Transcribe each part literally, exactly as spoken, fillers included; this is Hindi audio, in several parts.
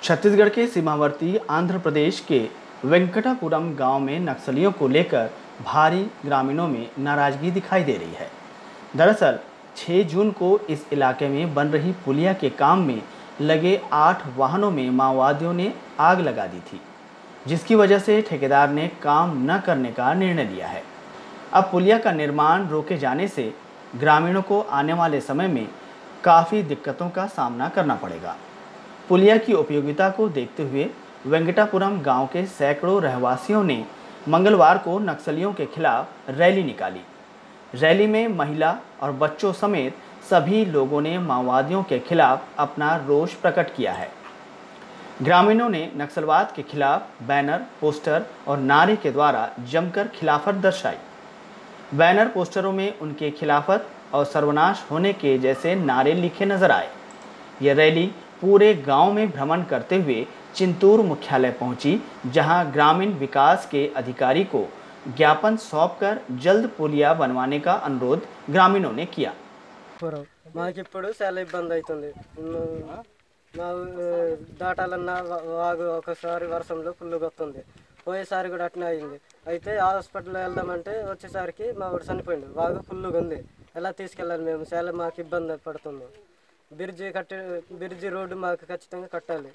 छत्तीसगढ़ के सीमावर्ती आंध्र प्रदेश के वेंकटापुरम गांव में नक्सलियों को लेकर भारी ग्रामीणों में नाराजगी दिखाई दे रही है। दरअसल छह जून को इस इलाके में बन रही पुलिया के काम में लगे आठ वाहनों में माओवादियों ने आग लगा दी थी, जिसकी वजह से ठेकेदार ने काम न करने का निर्णय लिया है। अब पुलिया का निर्माण रोके जाने से ग्रामीणों को आने वाले समय में काफ़ी दिक्कतों का सामना करना पड़ेगा। पुलिया की उपयोगिता को देखते हुए वेंकटापुरम गांव के सैकड़ों रहवासियों ने मंगलवार को नक्सलियों के खिलाफ रैली निकाली। रैली में महिला और बच्चों समेत सभी लोगों ने माओवादियों के खिलाफ अपना रोष प्रकट किया है। ग्रामीणों ने नक्सलवाद के खिलाफ बैनर, पोस्टर और नारे के द्वारा जमकर खिलाफत दर्शाई। बैनर पोस्टरों में उनके खिलाफत और सर्वनाश होने के जैसे नारे लिखे नजर आए। यह रैली पूरे गांव में भ्रमण करते हुए चिंतूर मुख्यालय पहुंची, जहां ग्रामीण विकास के अधिकारी को ज्ञापन सौंपकर जल्द पुलिया बनवाने का अनुरोध ग्रामीणों ने किया। మాకిప్పుడు చాలా ఇబ్బంది అవుతుంది। మా దాటాలన్నా వాగు ఒకసారి వర్షంలో ఫుల్గా వస్తుంది। పోయేసారి కూడా అట్నే అయింది। అయితే హాస్పిటల్ వెళ్దామంటే వచ్చేసరికి మా వాడు చనిపోయిండు। వాగు ఫుల్గా ఉంది, ఎలా తీసుకెళ్ళాలి? మేము చాలా మాకు ఇబ్బంది పడుతుంది। బ్రిడ్జి కట్టి బ్రిడ్జి రోడ్డు మాకు ఖచ్చితంగా కట్టాలి।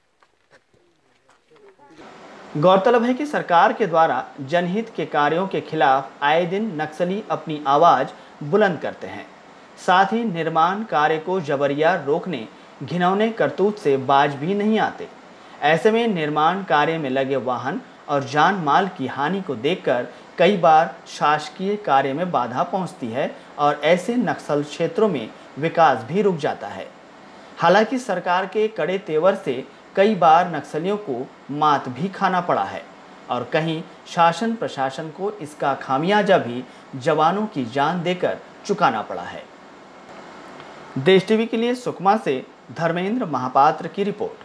गौरतलब है कि सरकार के द्वारा जनहित के कार्यों के खिलाफ आए दिन नक्सली अपनी आवाज़ बुलंद करते हैं। साथ ही निर्माण कार्य को जबरिया रोकने घिनौने करतूत से बाज भी नहीं आते। ऐसे में निर्माण कार्य में लगे वाहन और जान माल की हानि को देखकर कई बार शासकीय कार्य में बाधा पहुंचती है और ऐसे नक्सल क्षेत्रों में विकास भी रुक जाता है। हालांकि सरकार के कड़े तेवर से कई बार नक्सलियों को मात भी खाना पड़ा है और कहीं शासन प्रशासन को इसका खामियाजा भी जवानों की जान देकर चुकाना पड़ा है। देश टीवी के लिए सुकमा से धर्मेंद्र महापात्र की रिपोर्ट।